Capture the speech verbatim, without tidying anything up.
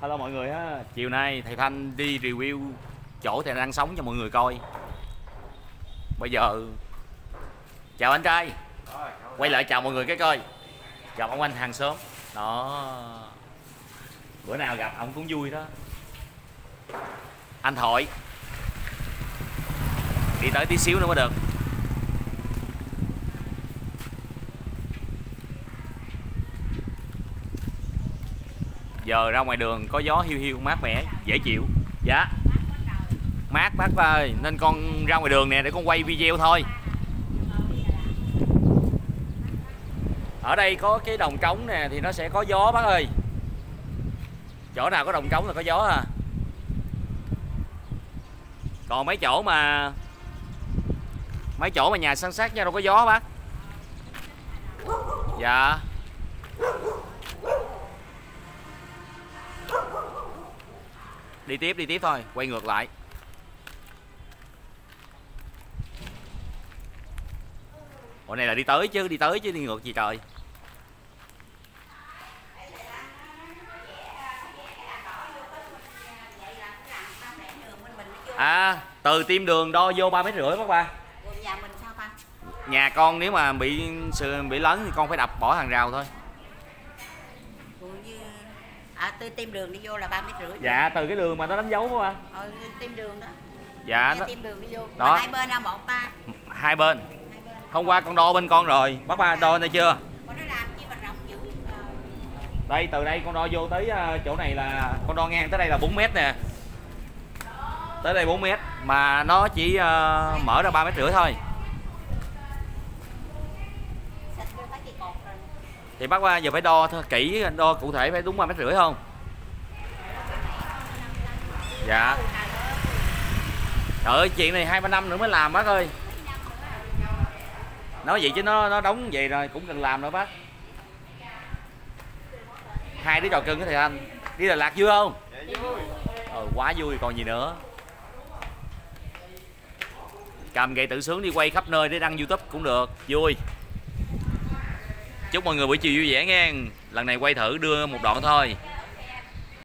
Hello mọi người ha. Chiều nay thầy Thanh đi review chỗ thầy đang sống cho mọi người coi. Bây giờ chào anh trai. Quay lại chào mọi người cái coi. Chào ông anh hàng xóm. Đó. Bữa nào gặp ông cũng vui đó. Anh Thoại. Đi tới tí xíu nữa mới được. Giờ ra ngoài đường có gió hiu hiu mát mẻ, dễ chịu. Dạ. Mát bác ơi, nên con ra ngoài đường nè để con quay video thôi. Ở đây có cái đồng trống nè thì nó sẽ có gió bác ơi. Chỗ nào có đồng trống là có gió à. Còn mấy chỗ mà mấy chỗ mà nhà san sát nhau đâu có gió bác. Dạ. Đi tiếp đi tiếp thôi, quay ngược lại. Ủa này là đi tới chứ, đi tới chứ đi ngược gì trời. À, từ tim đường đo vô ba mét rưỡi bác ba. Nhà mình sao ba? Nhà con nếu mà bị sự bị lớn thì con phải đập bỏ hàng rào thôi. À, từ tim đường đi vô là ba mét rưỡi. Dạ, từ cái đường mà nó đánh dấu đó ba. Ờ, tim đường đó. Dạ. Nó... tim đường đi vô. Đó. Hai bên là một ta. Hai bên. Hôm qua con đo bên con rồi, bác ba đo đây chưa? Con nó làm chi mà rộng dữ. Đây từ đây con đo vô tới chỗ này là con đo ngang tới đây là bốn mét nè. Tới đây bốn mét mà nó chỉ uh, mở ra ba mét rưỡi thôi. Thì bác ba giờ phải đo kỹ, đo cụ thể phải đúng ba mét rưỡi không? Dạ. Trời ơi, chuyện này hai ba năm nữa mới làm bác ơi. Nói vậy chứ nó nó đóng vậy rồi cũng cần làm nữa bác. Hai đứa trò cưng cái thầy anh. Đi Đà Lạt vui không? Dạ vui. Ờ, quá vui còn gì nữa. Cầm gậy tự sướng đi quay khắp nơi để đăng YouTube cũng được, vui. Chúc mọi người buổi chiều vui vẻ nghe. Lần này quay thử đưa một đoạn thôi.